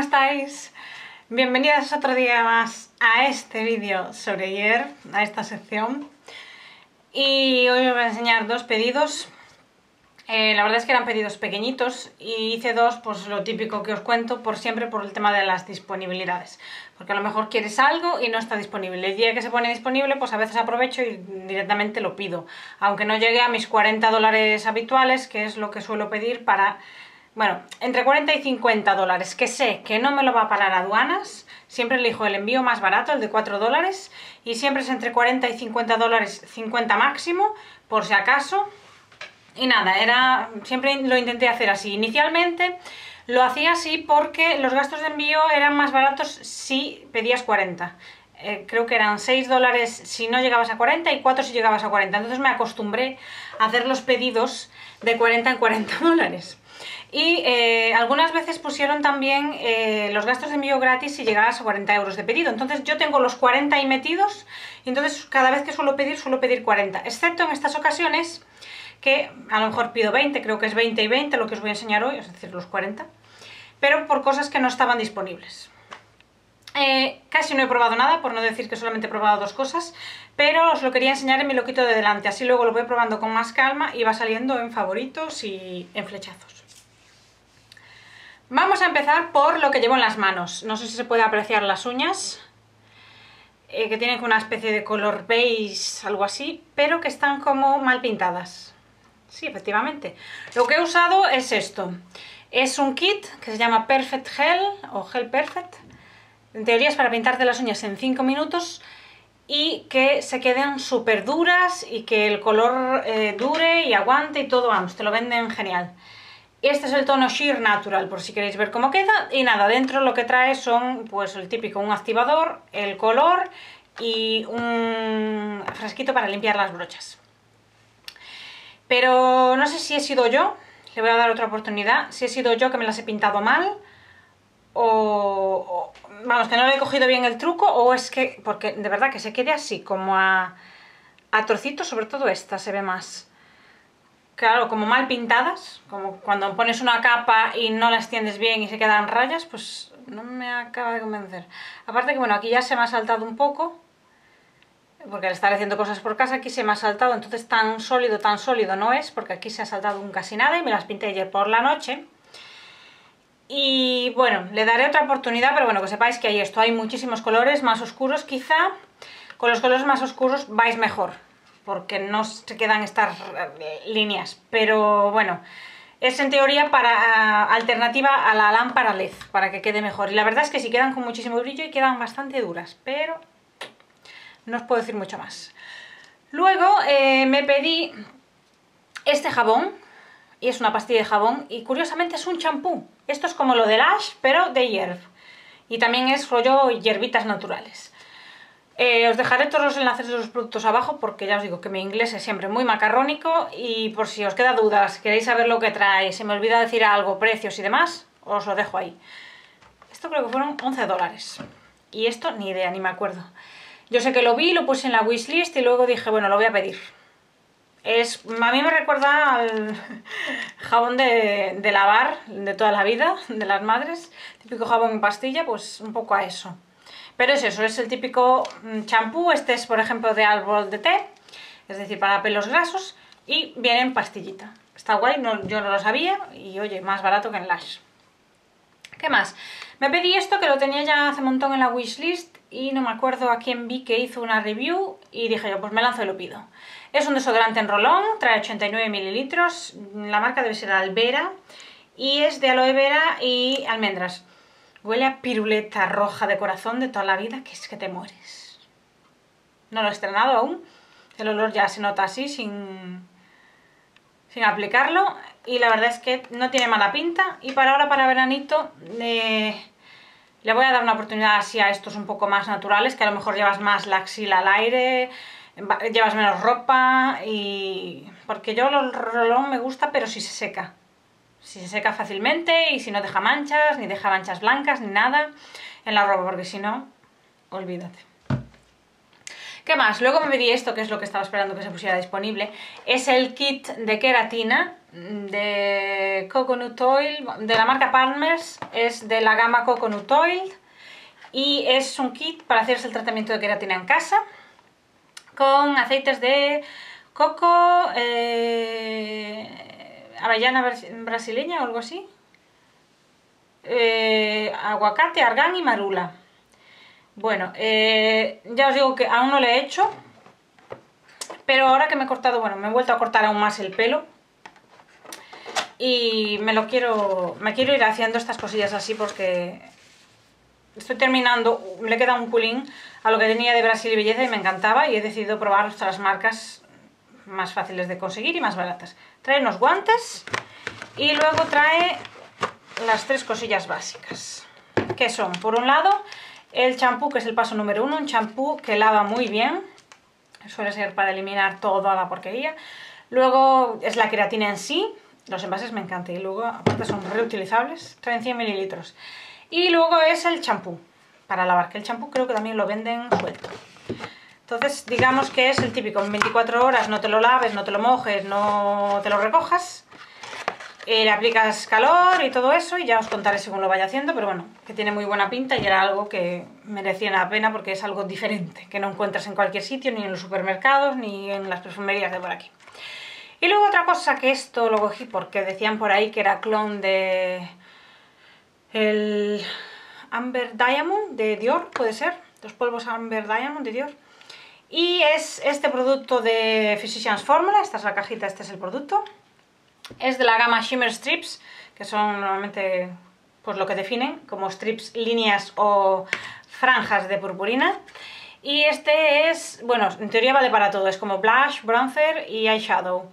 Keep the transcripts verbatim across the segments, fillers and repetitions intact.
estáis? Bienvenidas otro día más a este vídeo sobre ayer, a esta sección. Y hoy os voy a enseñar dos pedidos. Eh, la verdad es que eran pedidos pequeñitos y hice dos, pues lo típico que os cuento por siempre por el tema de las disponibilidades. Porque a lo mejor quieres algo y no está disponible. El día que se pone disponible, pues a veces aprovecho y directamente lo pido. Aunque no llegue a mis cuarenta dólares habituales, que es lo que suelo pedir para... Bueno, entre cuarenta y cincuenta dólares, que sé que no me lo va a parar aduanas. Siempre elijo el envío más barato, el de cuatro dólares. Y siempre es entre cuarenta y cincuenta dólares, cincuenta máximo, por si acaso. Y nada, era siempre lo intenté hacer así. Inicialmente lo hacía así porque los gastos de envío eran más baratos si pedías cuarenta. Eh, creo que eran seis dólares si no llegabas a cuarenta y cuatro si llegabas a cuarenta. Entonces me acostumbré a hacer los pedidos de cuarenta en cuarenta dólares. Y eh, algunas veces pusieron también eh, los gastos de envío gratis si llegabas a cuarenta euros de pedido. Entonces yo tengo los cuarenta ahí metidos y entonces cada vez que suelo pedir, suelo pedir cuarenta. Excepto en estas ocasiones que a lo mejor pido veinte, creo que es veinte y veinte lo que os voy a enseñar hoy, es decir, los cuarenta. Pero por cosas que no estaban disponibles. Eh, casi no he probado nada, por no decir que solamente he probado dos cosas, pero os lo quería enseñar en mi loquito de delante, así luego lo voy probando con más calma y va saliendo en favoritos y en flechazos. Vamos a empezar por lo que llevo en las manos. No sé si se puede apreciar las uñas, eh, que tienen una especie de color beige, algo así, pero que están como mal pintadas. Sí, efectivamente. Lo que he usado es esto. Es un kit que se llama Perfect Gel o Gel Perfect. En teoría es para pintarte las uñas en cinco minutos y que se queden súper duras y que el color eh, dure y aguante y todo, vamos, te lo venden genial. Este es el tono Sheer Natural, por si queréis ver cómo queda. Y nada, dentro lo que trae son, pues el típico, un activador, el color y un frasquito para limpiar las brochas. Pero no sé si he sido yo, le voy a dar otra oportunidad, si he sido yo que me las he pintado mal, o, o vamos, que no le he cogido bien el truco, o es que, porque de verdad que se quede así, como a, a trocitos, sobre todo esta se ve más. Claro, como mal pintadas, como cuando pones una capa y no la extiendes bien y se quedan rayas, pues no me acaba de convencer. Aparte que bueno, aquí ya se me ha saltado un poco, porque al estar haciendo cosas por casa aquí se me ha saltado, entonces tan sólido, tan sólido no es, porque aquí se ha saltado un casi nada y me las pinté ayer por la noche. Y bueno, le daré otra oportunidad, pero bueno, que sepáis que hay esto, hay muchísimos colores más oscuros, quizá con los colores más oscuros vais mejor, porque no se quedan estas líneas, pero bueno, es en teoría para alternativa a la lámpara L E D, para que quede mejor. Y la verdad es que sí quedan con muchísimo brillo y quedan bastante duras, pero no os puedo decir mucho más. Luego eh, me pedí este jabón, y es una pastilla de jabón, y curiosamente es un champú. Esto es como lo de Lush, pero de hierb, y también es rollo hierbitas naturales. Eh, os dejaré todos los enlaces de los productos abajo porque ya os digo que mi inglés es siempre muy macarrónico y por si os queda dudas, queréis saber lo que trae, se me olvida decir algo, precios y demás, os lo dejo ahí. Esto creo que fueron once dólares y esto ni idea, ni me acuerdo. Yo sé que lo vi, lo puse en la wishlist y luego dije, bueno, lo voy a pedir. Es, a mí me recuerda al jabón de, de lavar de toda la vida, de las madres, típico jabón en pastilla, pues un poco a eso. Pero es eso, es el típico champú, este es por ejemplo de árbol de té, es decir, para pelos grasos, y viene en pastillita. Está guay, no, yo no lo sabía, y oye, más barato que en Lush. ¿Qué más? Me pedí esto que lo tenía ya hace un montón en la wishlist, y no me acuerdo a quién vi que hizo una review, y dije yo, pues me lanzo y lo pido. Es un desodorante en rolón, trae ochenta y nueve mililitros, la marca debe ser Alvera, y es de aloe vera y almendras. Huele a piruleta roja de corazón de toda la vida, que es que te mueres. No lo he estrenado aún. El olor ya se nota así, sin, sin aplicarlo. Y la verdad es que no tiene mala pinta. Y para ahora, para veranito, eh, le voy a dar una oportunidad así a estos un poco más naturales, que a lo mejor llevas más la axila al aire, llevas menos ropa. y Porque yo el rolón me gusta, pero si se seca. Si se seca fácilmente y si no deja manchas, ni deja manchas blancas, ni nada en la ropa, porque si no, olvídate. ¿Qué más? Luego me pedí esto, que es lo que estaba esperando que se pusiera disponible. Es el kit de queratina de Coconut Oil, de la marca Palmer's, es de la gama Coconut Oil. Y es un kit para hacerse el tratamiento de queratina en casa, con aceites de coco, eh, avellana brasileña o algo así, eh, aguacate, argán y marula. Bueno, eh, ya os digo que aún no lo he hecho, pero ahora que me he cortado, bueno, me he vuelto a cortar aún más el pelo y me lo quiero, me quiero ir haciendo estas cosillas así porque estoy terminando, le queda un culín a lo que tenía de Brasil y Belleza y me encantaba, y he decidido probar otras marcas más fáciles de conseguir y más baratas. Trae unos guantes y luego trae las tres cosillas básicas, que son, por un lado, el champú, que es el paso número uno, un champú que lava muy bien, suele ser para eliminar toda la porquería. Luego es la queratina en sí, los envases me encantan y luego aparte son reutilizables, traen cien mililitros. Y luego es el champú para lavar, que el champú creo que también lo venden suelto. Entonces digamos que es el típico, en veinticuatro horas no te lo laves, no te lo mojes, no te lo recojas, eh, le aplicas calor y todo eso y ya os contaré según lo vaya haciendo, pero bueno, que tiene muy buena pinta y era algo que merecía la pena porque es algo diferente, que no encuentras en cualquier sitio, ni en los supermercados, ni en las perfumerías de por aquí. Y luego otra cosa, que esto lo cogí porque decían por ahí que era clon de el Amber Diamond de Dior, puede ser, los polvos Amber Diamond de Dior. Y es este producto de Physicians Formula, esta es la cajita, este es el producto. Es de la gama Shimmer Strips, que son normalmente pues lo que definen como strips, líneas o franjas de purpurina. Y este es, bueno, en teoría vale para todo, es como blush, bronzer y eyeshadow.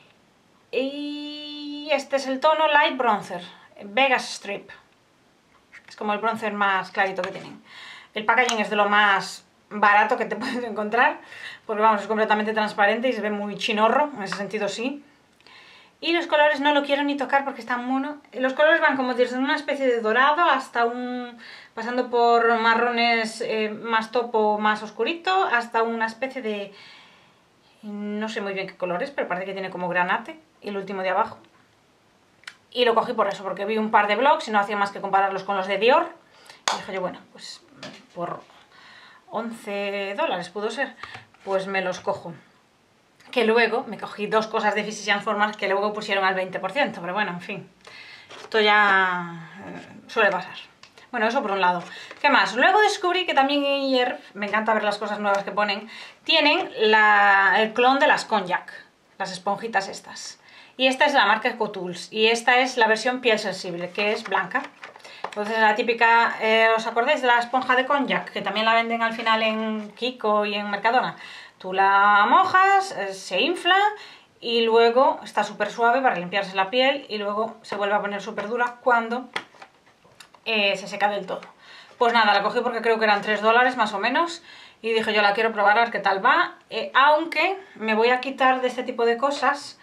Y este es el tono Light Bronzer, Vegas Strip. Es como el bronzer más clarito que tienen. El packaging es de lo más barato que te puedes encontrar, porque vamos, es completamente transparente y se ve muy chinorro, en ese sentido sí. Y los colores no lo quiero ni tocar porque están mono. Los colores van como desde una especie de dorado hasta un... pasando por marrones eh, más topo, más oscurito, hasta una especie de... no sé muy bien qué colores, pero parece que tiene como granate, y el último de abajo. Y lo cogí por eso, porque vi un par de blogs y no hacía más que compararlos con los de Dior. Y dije yo, bueno, pues por once dólares pudo ser, pues me los cojo. Que luego me cogí dos cosas de Physicians Formula que luego pusieron al veinte por ciento, pero bueno, en fin. Esto ya eh, suele pasar. Bueno, eso por un lado. ¿Qué más? Luego descubrí que también ayer, me encanta ver las cosas nuevas que ponen, tienen la, el clon de las Cognac, las esponjitas estas. Y esta es la marca EcoTools y esta es la versión piel sensible, que es blanca. Entonces la típica, eh, ¿os acordáis de la esponja de Cognac? Que también la venden al final en Kiko y en Mercadona. Tú la mojas, eh, se infla y luego está súper suave para limpiarse la piel y luego se vuelve a poner súper dura cuando eh, se seca del todo. Pues nada, la cogí porque creo que eran tres dólares más o menos y dije yo la quiero probar a ver qué tal va, eh, aunque me voy a quitar de este tipo de cosas.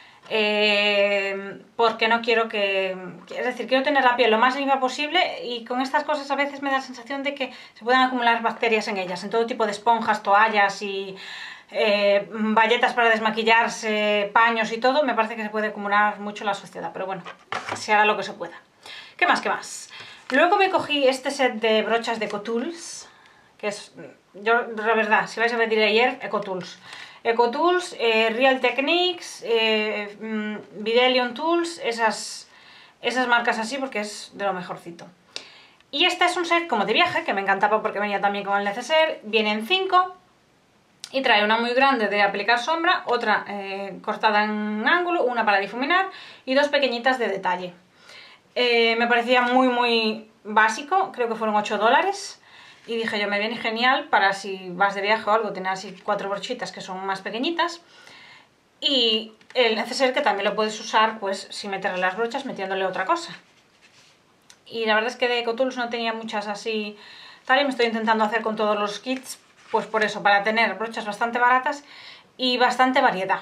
Eh, porque no quiero que, es decir, quiero tener la piel lo más limpia posible y con estas cosas a veces me da la sensación de que se pueden acumular bacterias en ellas, en todo tipo de esponjas, toallas y eh, bayetas para desmaquillarse, paños y todo, me parece que se puede acumular mucho la suciedad, pero bueno, se hará lo que se pueda. ¿Qué más? ¿Qué más? Luego me cogí este set de brochas de EcoTools, que es, yo la verdad, si vais a pedir ayer, EcoTools. EcoTools, eh, Real Techniques, eh, mm, Videlion Tools, esas, esas marcas así porque es de lo mejorcito. Y este es un set como de viaje, que me encantaba porque venía también con el neceser, vienen cinco y trae una muy grande de aplicar sombra, otra eh, cortada en ángulo, una para difuminar y dos pequeñitas de detalle. Eh, me parecía muy muy básico, creo que fueron ocho dólares. Y dije yo, me viene genial para si vas de viaje o algo, tener así cuatro brochitas que son más pequeñitas. Y el neceser que también lo puedes usar, pues, sin meterle las brochas, metiéndole otra cosa. Y la verdad es que de EcoTools no tenía muchas así tal, y me estoy intentando hacer con todos los kits, pues por eso, para tener brochas bastante baratas y bastante variedad.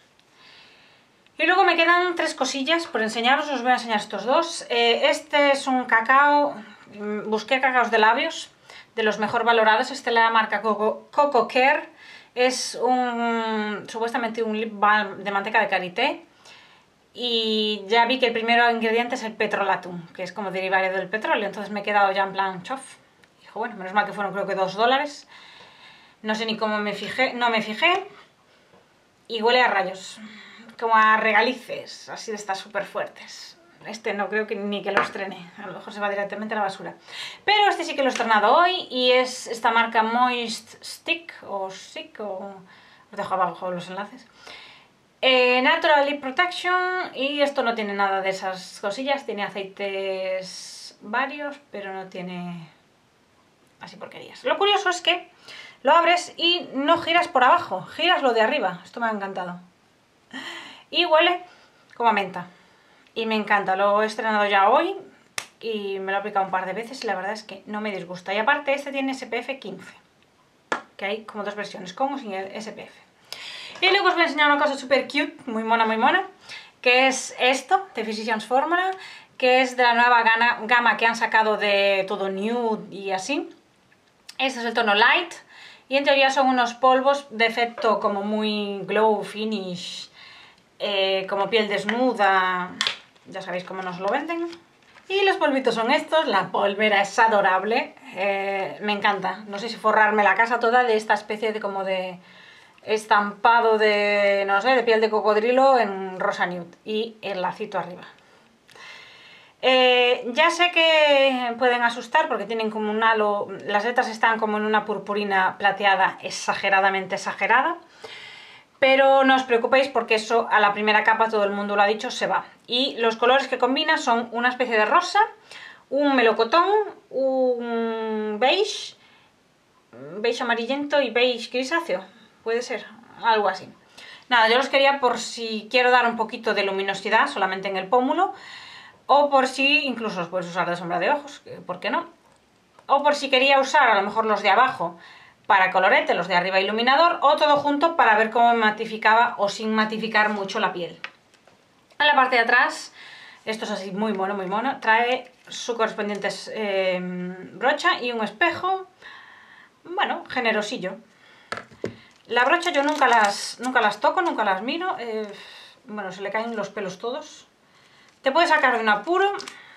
Y luego me quedan tres cosillas por enseñaros, os voy a enseñar estos dos. Eh, este es un cacao, busqué cacaos de labios. de los mejor valorados, este es de la marca Coco, Coco Care, es un, supuestamente un lip balm de manteca de karité, y ya vi que el primer ingrediente es el petrolatum, que es como derivario del petróleo, entonces me he quedado ya en plan chof. Dijo, bueno, menos mal que fueron creo que dos dólares, no sé ni cómo me fijé, no me fijé, y huele a rayos, como a regalices, así de estas súper fuertes. Este no creo que ni que lo estrene, a lo mejor se va directamente a la basura. Pero este sí que lo he estrenado hoy y es esta marca Moist Stick, o Stick, o... os dejo abajo los enlaces. Eh, Natural Lip Protection, y esto no tiene nada de esas cosillas, tiene aceites varios, pero no tiene así porquerías. Lo curioso es que lo abres y no giras por abajo, giras lo de arriba, esto me ha encantado. Y huele como a menta, y me encanta, lo he estrenado ya hoy y me lo he aplicado un par de veces y la verdad es que no me disgusta. Y aparte este tiene S P F quince, que hay como dos versiones, con o sin el S P F. Y luego os voy a enseñar una cosa súper cute, muy mona, muy mona, que es esto, de Physicians Formula, que es de la nueva gama, gama que han sacado de todo nude y así. Este es el tono light, y en teoría son unos polvos de efecto como muy glow finish, eh, como piel desnuda, ya sabéis cómo nos lo venden. Y los polvitos son estos, la polvera es adorable, eh, me encanta, no sé si forrarme la casa toda de esta especie de como de estampado de, no sé, de piel de cocodrilo en rosa nude y el lacito arriba. Eh, ya sé que pueden asustar porque tienen como un halo, las letras están como en una purpurina plateada exageradamente exagerada, pero no os preocupéis porque eso a la primera capa, todo el mundo lo ha dicho, se va. Y los colores que combina son una especie de rosa, un melocotón, un beige, beige amarillento y beige grisáceo, puede ser, algo así. Nada, yo los quería por si quiero dar un poquito de luminosidad solamente en el pómulo, o por si incluso los puedes usar de sombra de ojos, ¿por qué no? O por si quería usar a lo mejor los de abajo para colorete, los de arriba iluminador, o todo junto para ver cómo matificaba o sin matificar mucho la piel. En la parte de atrás, esto es así muy mono, muy mono, trae su correspondiente eh, brocha y un espejo, bueno, generosillo. La brocha yo nunca las, nunca las toco, nunca las miro, eh, bueno, se le caen los pelos todos. Te puede sacar de un apuro,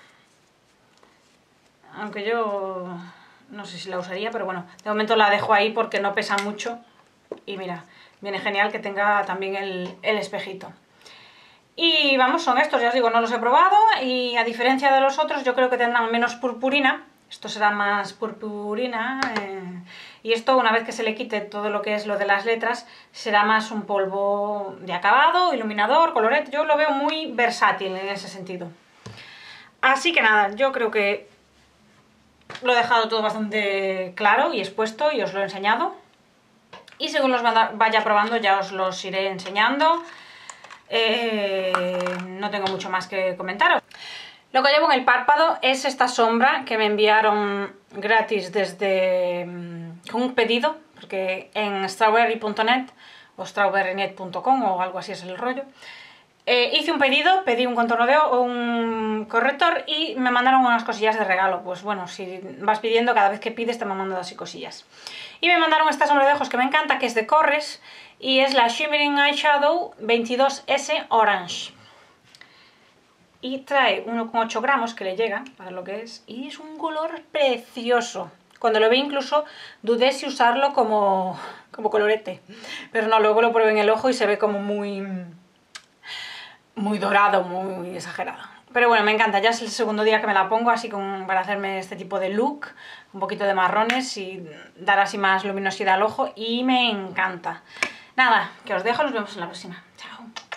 aunque yo no sé si la usaría, pero bueno, de momento la dejo ahí porque no pesa mucho. Y mira, viene genial que tenga también el, el espejito. Y vamos, son estos, ya os digo, no los he probado y a diferencia de los otros yo creo que tendrán menos purpurina. Esto será más purpurina eh, y esto una vez que se le quite todo lo que es lo de las letras será más un polvo de acabado, iluminador, colorete. Yo lo veo muy versátil en ese sentido. Así que nada, yo creo que lo he dejado todo bastante claro y expuesto y os lo he enseñado. Y según los vaya probando ya os los iré enseñando. Eh, no tengo mucho más que comentaros. Lo que llevo en el párpado es esta sombra que me enviaron gratis desde con un pedido, porque en strawberry punto net o strawberry net punto com o algo así es el rollo. Eh, hice un pedido, pedí un contorno de o un corrector y me mandaron unas cosillas de regalo. Pues bueno, si vas pidiendo, cada vez que pides te van mandando así cosillas. Y me mandaron esta sombra de ojos que me encanta, que es de Corres y es la Shimmering Eyeshadow veintidós ese Orange. Y trae uno coma ocho gramos que le llega para lo que es y es un color precioso. Cuando lo vi incluso dudé si usarlo como, como colorete, pero no, luego lo probé en el ojo y se ve como muy, muy dorado, muy exagerado. Pero bueno, me encanta, ya es el segundo día que me la pongo así con, para hacerme este tipo de look, un poquito de marrones y dar así más luminosidad al ojo y me encanta. Nada, que os dejo, nos vemos en la próxima. Chao.